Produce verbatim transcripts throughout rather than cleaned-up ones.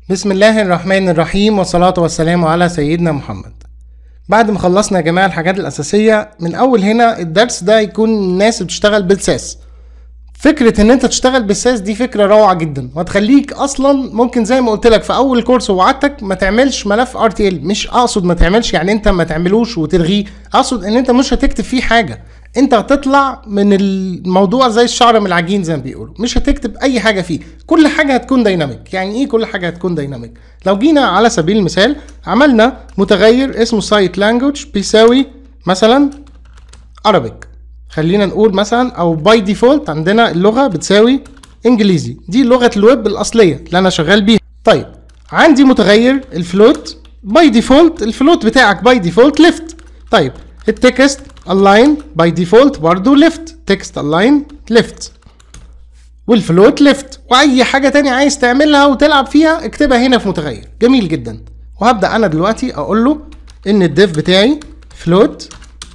بسم الله الرحمن الرحيم والصلاة والسلام على سيدنا محمد. بعد ما خلصنا يا جماعة الحاجات الأساسية، من أول هنا الدرس ده يكون الناس اللي بتشتغل بالساس. فكرة ان انت تشتغل بالساس دي فكرة روعة جدا، وهتخليك اصلا ممكن زي ما قلت لك في اول كورس ووعدتك ما تعملش ملف ار تي ال. مش اقصد ما تعملش يعني انت ما تعملوش وتلغيه، اقصد ان انت مش هتكتب فيه حاجة، انت هتطلع من الموضوع زي الشعر من العجين زي ما بيقولوا، مش هتكتب اي حاجة فيه، كل حاجة هتكون دايناميك. يعني ايه كل حاجة هتكون دايناميك؟ لو جينا على سبيل المثال عملنا متغير اسمه سايت لانجوج بيساوي مثلا Arabic، خلينا نقول مثلا او باي ديفولت عندنا اللغه بتساوي انجليزي، دي لغه الويب الاصليه اللي انا شغال بيها. طيب عندي متغير الفلوت باي ديفولت، الفلوت بتاعك باي ديفولت ليفت. طيب التكست الاين باي ديفولت برضو ليفت، تكست الاين ليفت والفلوت ليفت، واي حاجه تانية عايز تعملها وتلعب فيها اكتبها هنا في متغير. جميل جدا. وهبدا انا دلوقتي اقول له ان الديف بتاعي فلوت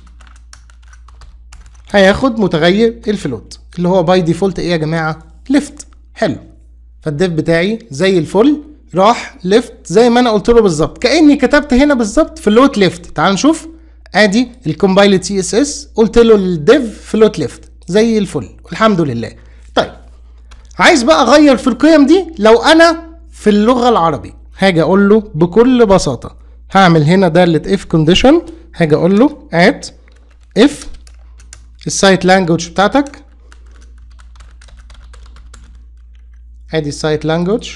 هياخد متغير الفلوت اللي هو باي ديفولت ايه يا جماعه؟ ليفت. حلو. فالديف بتاعي زي الفل راح ليفت زي ما انا قلت له بالظبط، كاني كتبت هنا بالظبط فلوت ليفت. تعال نشوف، ادي الكومبايلد سي اس اس قلت له الديف فلوت ليفت زي الفل والحمد لله. طيب عايز بقى اغير في القيم دي. لو انا في اللغه العربي هاجي اقول له بكل بساطه، هعمل هنا داله اف كونديشن، هاجي اقول له ات اف السايت لانجوج بتاعتك، ادي السايت لانجوج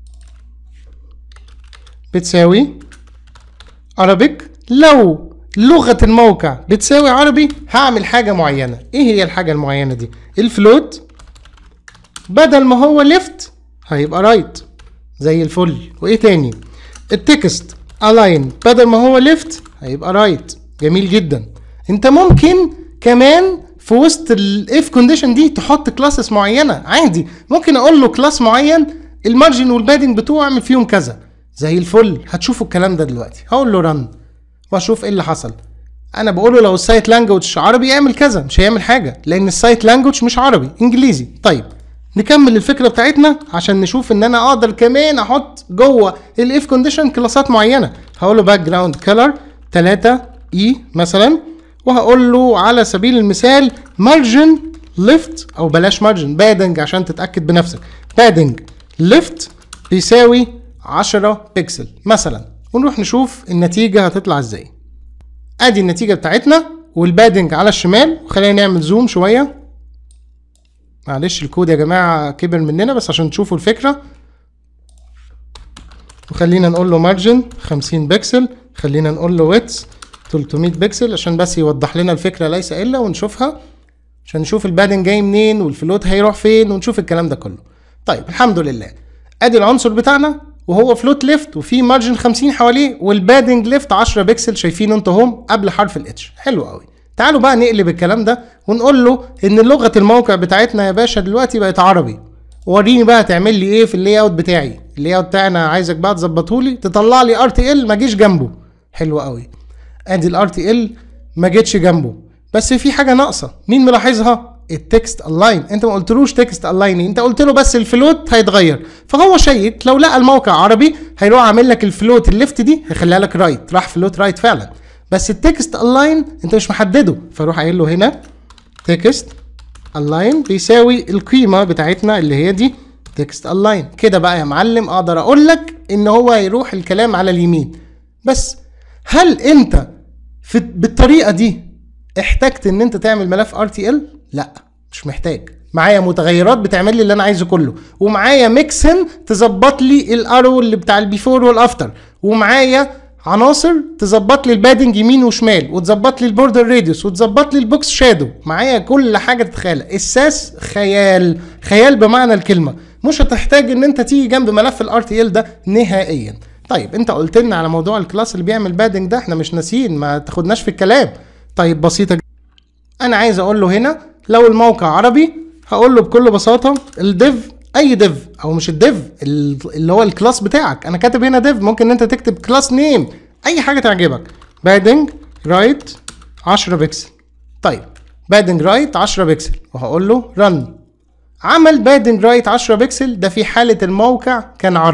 بتساوي Arabic. لو لغة الموقع بتساوي عربي هعمل حاجة معينة. ايه هي الحاجة المعينة دي؟ الفلوت بدل ما هو ليفت هيبقى رايت زي الفل. وايه تاني؟ التكست الاين بدل ما هو ليفت هيبقى رايت. جميل جدا. انت ممكن كمان في وسط الاف كونديشن دي تحط كلاسز معينه عادي. ممكن اقول له كلاس معين المارجن والبادنج بتوعه اعمل فيهم كذا زي الفل. هتشوفوا الكلام ده دلوقتي. هقول له رن واشوف ايه اللي حصل. انا بقول له لو السايت لانجوج عربي اعمل كذا، مش هيعمل حاجه لان السايت لانجوج مش عربي انجليزي. طيب نكمل الفكره بتاعتنا عشان نشوف ان انا اقدر كمان احط جوه الاف كونديشن كلاسات معينه. هقول له باك جراوند كلر ثلاثة اي مثلا، وهقول له على سبيل المثال مارجن ليفت، او بلاش مارجن بادنج عشان تتاكد بنفسك، بادنج ليفت بيساوي عشرة بكسل مثلا، ونروح نشوف النتيجه هتطلع ازاي. ادي النتيجه بتاعتنا والبادنج على الشمال. وخلينا نعمل زوم شويه، معلش الكود يا جماعه كبر مننا بس عشان تشوفوا الفكره. وخلينا نقول له مارجن خمسين بكسل، خلينا نقول له ويدث ثلاثمية بكسل عشان بس يوضح لنا الفكره ليس الا، ونشوفها عشان نشوف البادنج جاي منين والفلوت هيروح فين ونشوف الكلام ده كله. طيب الحمد لله ادي العنصر بتاعنا وهو فلوت ليفت وفي مارجن خمسين حواليه والبادنج ليفت عشرة بكسل، شايفين انتوا هم قبل حرف الاتش. حلو قوي. تعالوا بقى نقلب الكلام ده ونقول له ان لغه الموقع بتاعتنا يا باشا دلوقتي بقت عربي. وريني بقى تعمل لي ايه في اللاي اوت بتاعي. اللاي اوت بتاعنا عايزك بقى تظبطه لي، تطلع لي ار تي ال ما جيش جنبه. حلو قوي. ادي الار تي ال ما جتش جنبه، بس في حاجه ناقصه. مين ملاحظها؟ التكست الاين. انت ما قلتلوش تكست الاين، انت قلت له بس الفلوت هيتغير. فهو شيك لو لقى الموقع عربي هيروح عامل لك الفلوت الليفت دي هيخليها لك رايت، راح فلوت رايت فعلا. بس التكست الاين انت مش محدده، فروح قايل له هنا تكست الاين بيساوي القيمه بتاعتنا اللي هي دي تكست الاين. كده بقى يا معلم اقدر اقول لك ان هو هيروح الكلام على اليمين. بس هل انت في بالطريقه دي احتجت ان انت تعمل ملف ار تي ال؟ لا مش محتاج. معايا متغيرات بتعمل لي اللي انا عايزه كله، ومعايا ميكسن تظبط لي الارو اللي بتاع البيفور والافتر، ومعايا عناصر تظبط لي البادنج يمين وشمال، وتظبط لي البوردر راديوس، وتظبط لي البوكس شادو. معايا كل حاجه تتخيل. الساس خيال، خيال بمعنى الكلمه. مش هتحتاج ان انت تيجي جنب ملف الار تي ال ده نهائيا. طيب انت قلت لنا على موضوع الكلاس اللي بيعمل بادنج ده، احنا مش ناسيين، ما تاخدناش في الكلام. طيب بسيطه جدا. انا عايز اقول له هنا لو الموقع عربي هقول له بكل بساطه الديف، اي ديف او مش الديف اللي هو الكلاس بتاعك. انا كاتب هنا ديف، ممكن انت تكتب كلاس نيم اي حاجه تعجبك. بادنج رايت عشرة بكسل. طيب بادنج رايت عشرة بكسل وهقول له رن. عمل بادنج رايت عشرة بكسل ده في حاله الموقع كان عربي.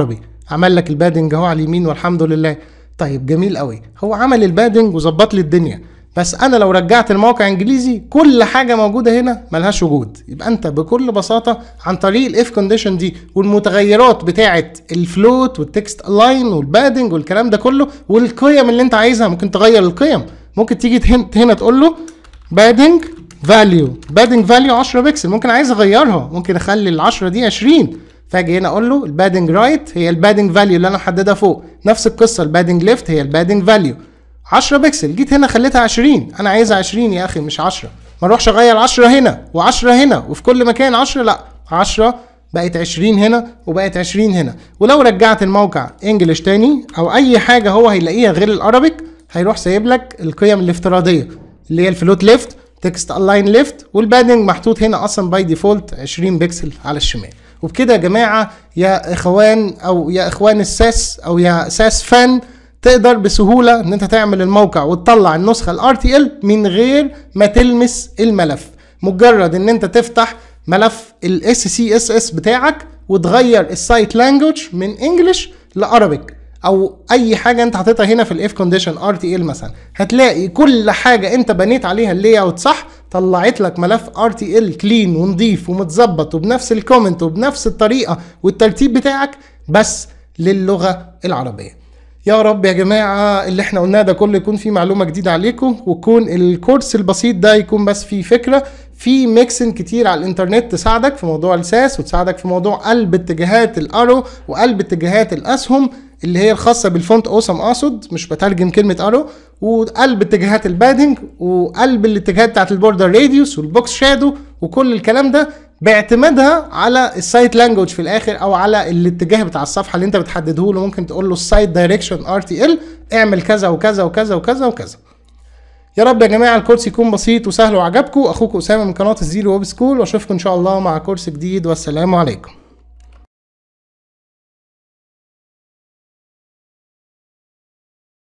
عمل لك البادنج اهو على اليمين والحمد لله. طيب جميل قوي، هو عمل البادنج وظبط لي الدنيا، بس انا لو رجعت الموقع انجليزي كل حاجه موجوده هنا ملهاش وجود. يبقى انت بكل بساطه عن طريق الاف كونديشن دي والمتغيرات بتاعه الفلوت والتكست الاين والبادنج والكلام ده كله والقيم اللي انت عايزها، ممكن تغير القيم. ممكن تيجي هنا تقول له بادنج فاليو، بادنج فاليو عشرة بكسل، ممكن عايز اغيرها، ممكن اخلي ال عشرة دي عشرين، فاجي هنا اقول له البادنج رايت هي البادنج فاليو اللي انا محددها فوق، نفس القصه البادنج ليفت هي البادنج فاليو عشرة بكسل، جيت هنا خليتها عشرين، انا عايزها عشرين يا اخي مش عشرة، ما اروحش اغير عشرة هنا و10 هنا وفي كل مكان عشرة، لا عشرة بقت عشرين هنا وبقت عشرين هنا. ولو رجعت الموقع انجلش تاني او اي حاجه هو هيلاقيها غير الارابيك هيروح سايب لك القيم الافتراضيه اللي هي الفلوت ليفت، تكست الاين ليفت، والبادنج محطوط هنا اصلا باي ديفولت عشرين بكسل على الشمال. وبكده يا جماعه يا اخوان او يا اخوان الساس او يا ساس فان، تقدر بسهوله ان انت تعمل الموقع وتطلع النسخه الار تي ال من غير ما تلمس الملف. مجرد ان انت تفتح ملف الاس سي اس اس بتاعك وتغير السايت لانجوج من انجلش لارابيك او اي حاجه انت حاططها هنا في الاف كونديشن ار تي ال مثلا، هتلاقي كل حاجه انت بنيت عليها اللاي اوت صح، طلعت لك ملف ار تي ال كلين ونضيف ومتظبط وبنفس الكومنت وبنفس الطريقه والترتيب بتاعك بس للغه العربيه. يا رب يا جماعه اللي احنا قلناه ده كله يكون فيه معلومه جديده عليكم، ويكون الكورس البسيط ده يكون بس فيه فكره، في ميكسن كتير على الانترنت تساعدك في موضوع الساس وتساعدك في موضوع قلب اتجاهات الارو وقلب اتجاهات الاسهم اللي هي الخاصه بالفونت اوسم اقصد، مش بترجم كلمه ارو، وقلب اتجاهات البادنج وقلب الاتجاهات بتاعت البوردر راديوس والبوكس شادو وكل الكلام ده باعتمادها على السايت لانجوج في الاخر او على الاتجاه بتاع الصفحه اللي انت بتحدده له. ممكن تقول له السايت دايركشن ار تي ال اعمل كذا وكذا وكذا وكذا وكذا. يا رب يا جماعه الكورس يكون بسيط وسهل وعجبكم. اخوكم اسامه من قناه الزيرو ويب سكول، واشوفكم ان شاء الله مع كورس جديد، والسلام عليكم.